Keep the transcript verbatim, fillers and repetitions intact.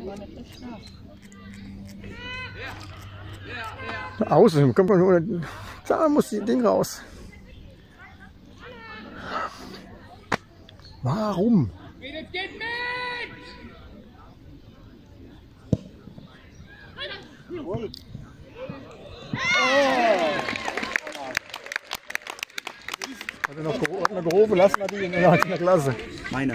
Außen, kommt man nur. Da muss das Ding raus. Warum? Hat er noch, hat noch gehoben lassen, hat die in der Klasse. Meine.